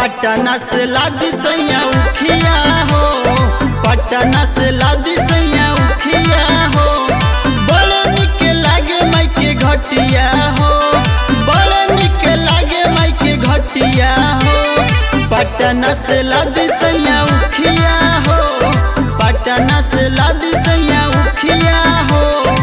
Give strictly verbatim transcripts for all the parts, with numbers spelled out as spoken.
पटना से लादी सैया उखिया हो, पटना से लादी सैया उखिया हो। बड़े निक लागे माई के घटिया हो, बड़े निक लागे माई के घटिया हो। पटना से लादी सैया उखिया हो, पटना से लादी सैया उखिया हो।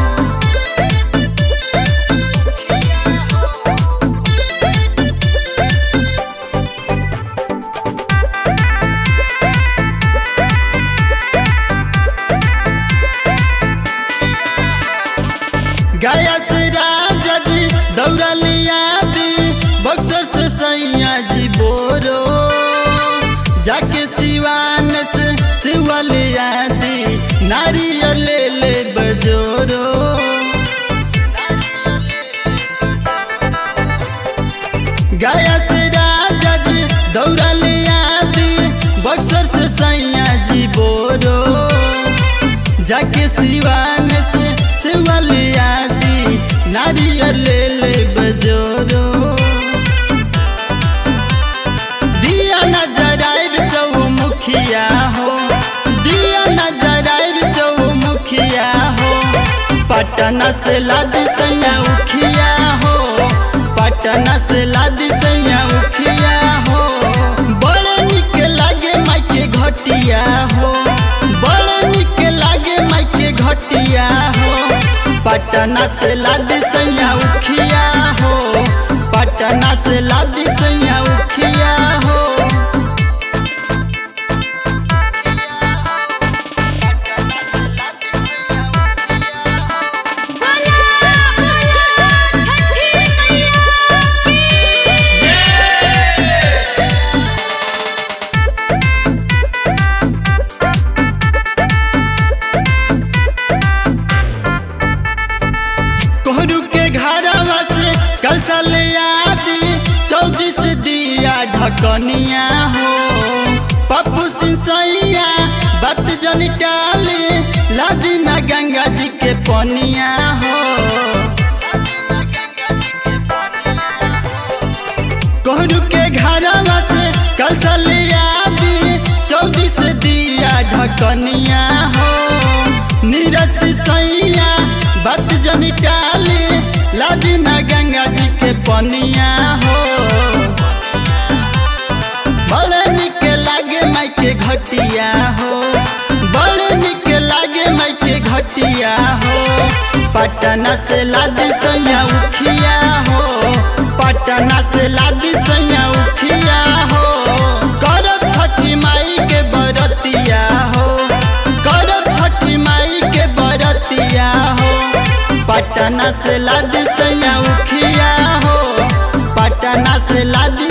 गया से राजा जी दौरा लिया दी, बक्सर से सैया जी बोरो, जाके सिवान से सिवा लिया दी, नारियल ले ले बजोरो। गया से राजा जी दौरा लिया दी, बक्सर से सैया जी बोरो, जाके सिवान से सिवा लिया दी, नारियल ले ले बजोरो। दिया नजराइब चौमुखिया हो, दिया नजराइब चौमुखिया हो। पटना से लादी सैया उखिया हो, पटना से लादी सैया उखिया हो। बड़े निक लागे माई के घटिया हो, बड़े निक लागे माई के घटिया हो। पटना से लादी सैया उखिया हो, पटना से लादी सैया उखिया हो। कोहरू के घरवा से कल चले आदि, चौधरी से दिया ढकनिया हो। पप्पू सिंह सैया बात जन टाले, लादी ना गंगा जी के पनिया हो। कोहरू के घरवा से कल चले आदि, चौधरी से दिया ढकनिया हो। नीरज सैया बात जन टाले, लादी ना गंगा जी के पनिया हो। बड़े निक लागे माई के घटिया हो, बड़े निक लागे माई के घटिया हो। पटना से लादी सैया उखिया हो, पटना से लादी सैया उखिया हो। करब छठी माई के बरतिया हो, करब छठी माई के बरतिया हो। पटना से लादी सैया उखिया हो, पटना से लादी